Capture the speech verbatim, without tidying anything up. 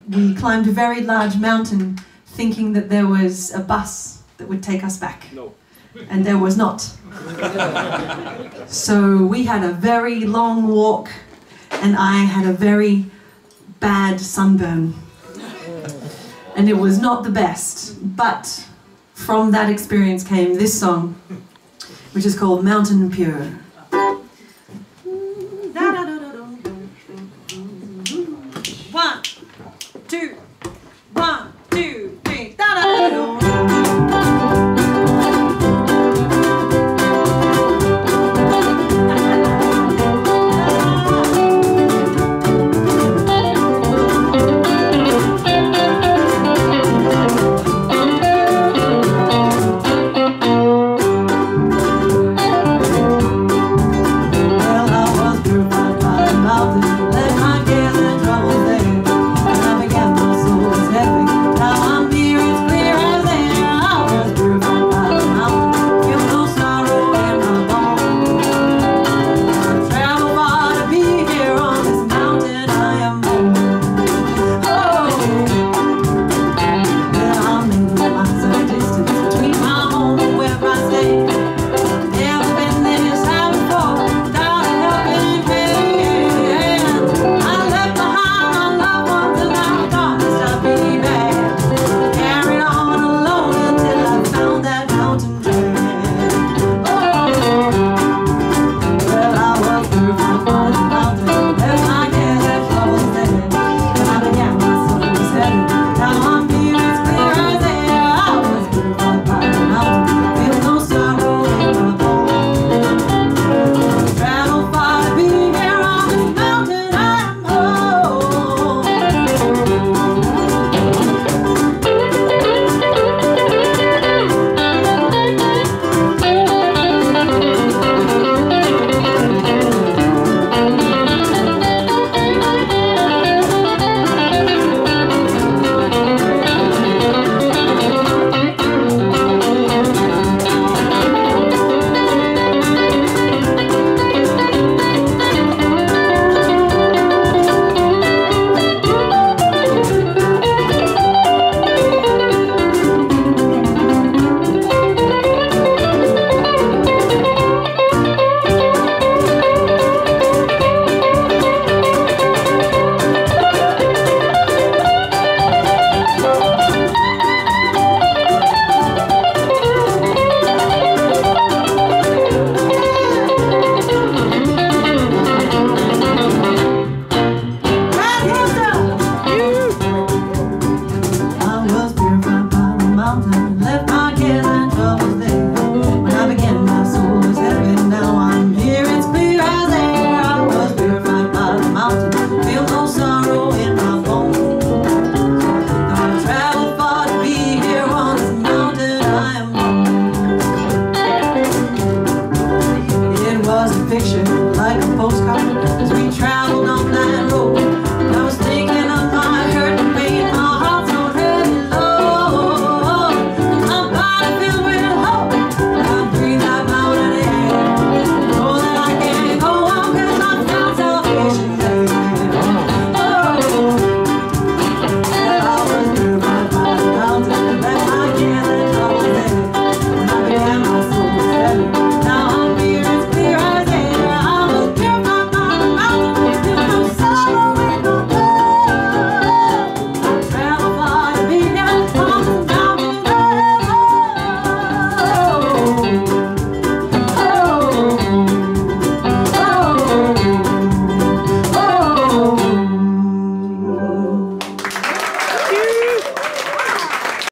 we climbed a very large mountain thinking that there was a bus that would take us back. No. And there was not. So we had a very long walk, and I had a very bad sunburn. And it was not the best, but from that experience came this song, which is called Mountain Pure.